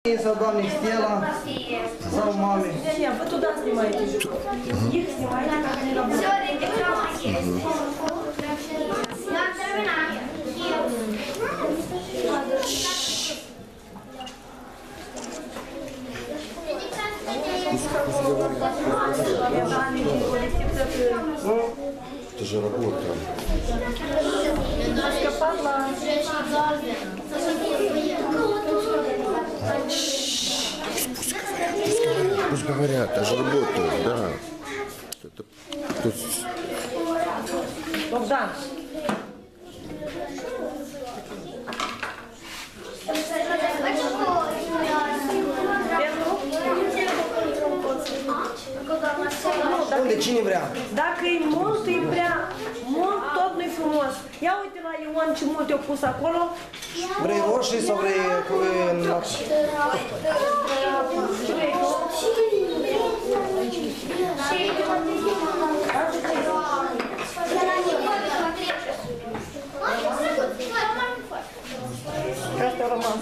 Sau doamne Stella, sau mame. Не, вы туда снимаете. Их снимаете, как они работают. Это же работа. Пусть говорят, это же работает, да. Богдан. Unde? Cine vrea? Dacă e mult, e prea mult, tot nu-i frumos. Ia uite la Ion ce mult i-au pus acolo. Vrei roșii sau vrei în... Asta a rămas.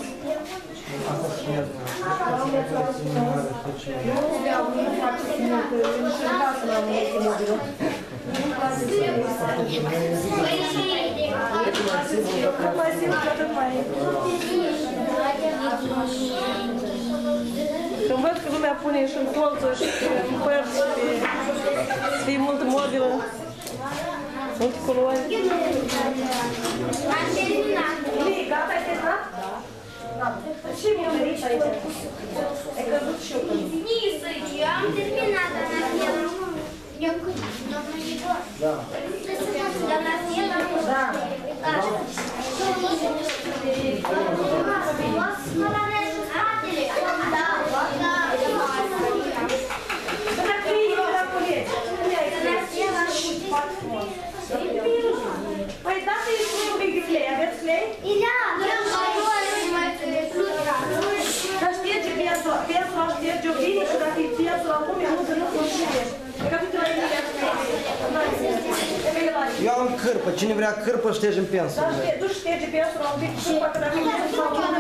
Când văd că lumea pune și în colțuri și în părți și să fie multă mobilă, multe culori. Lii, gata, ai terminat? Da. Ce mi-a venit aici? Ai căzut și eu când. Eu am terminat, Da. Da. Păi dați-i un pic de clei, aveți clei? Dar șterge piasul ăla șterge o bine și dacă e piasul acum, e multă nu șterge. Că nu trebuie Eu am cârpă, cine vrea cârpă ștergem pensul. Dar tu șterge piasul ăla un pic și poate dacă e sau nu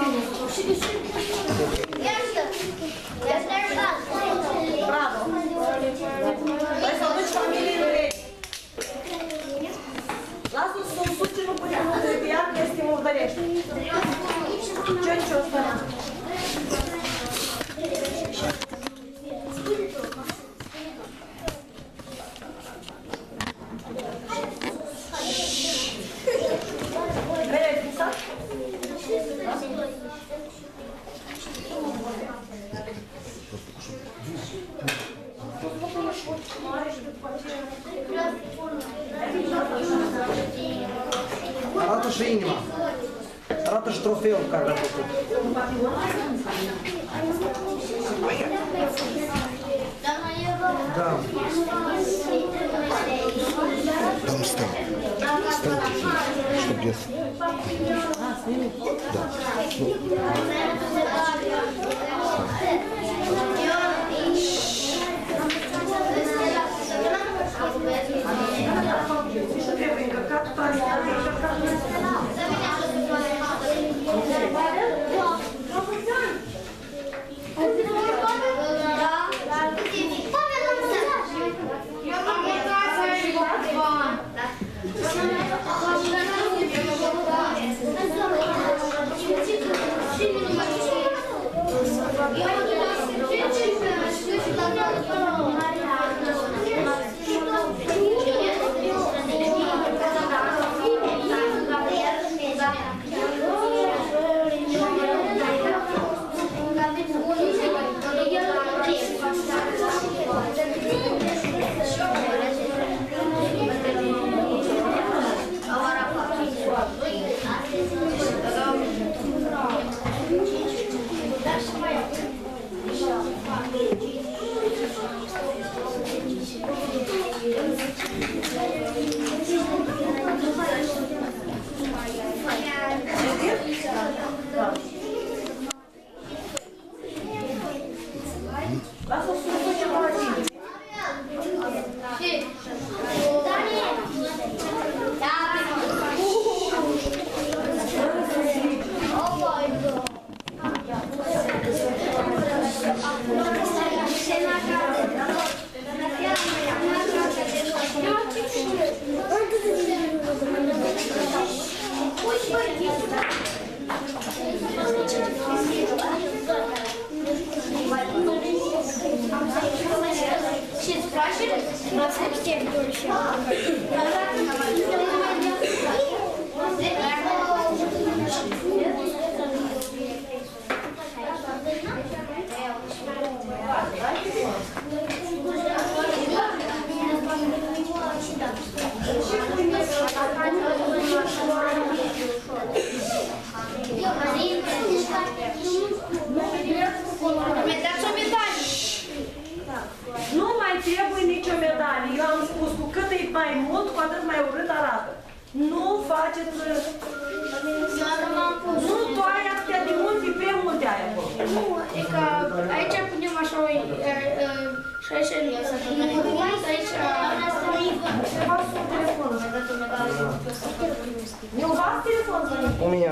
bravo! Hai să duci familiile. Lasă-ți să-l suce, nu putem multe pe ea, că este murdărești. Ce nici o stărea? Vrei fixat? Arată și inima. Arată și trofeul care l-a făcut. Da. Там стань. Стань тихо, чтоб я... faceți... Eu m-am pus. Nu, tu ai astea de multe, prea multe ai acolo. Nu, e că aici punem așa o... Și aici nu aici... Ceva sunt telefonul. Eu v-am telefonul. У меня.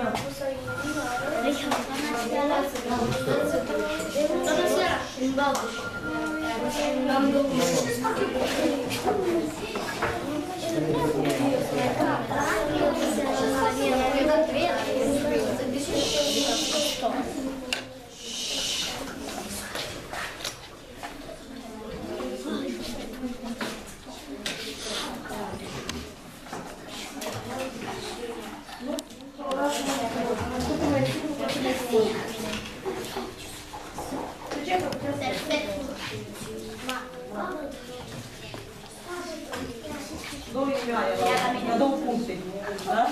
Toată seara, în Baldăș. Două puncte. Da?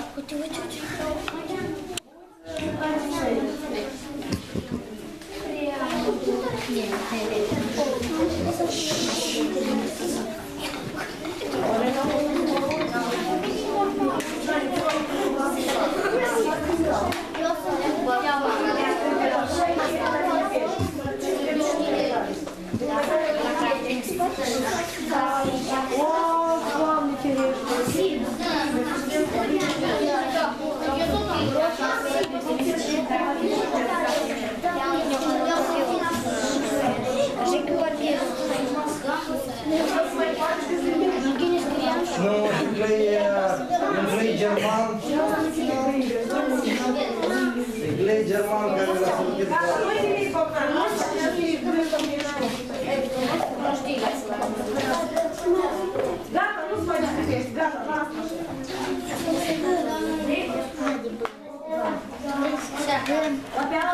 Doamne, ferește! Ну, înglei german. Înglei german care l-a făcut. Gata, nu-ți mai discutești, gata, lasă.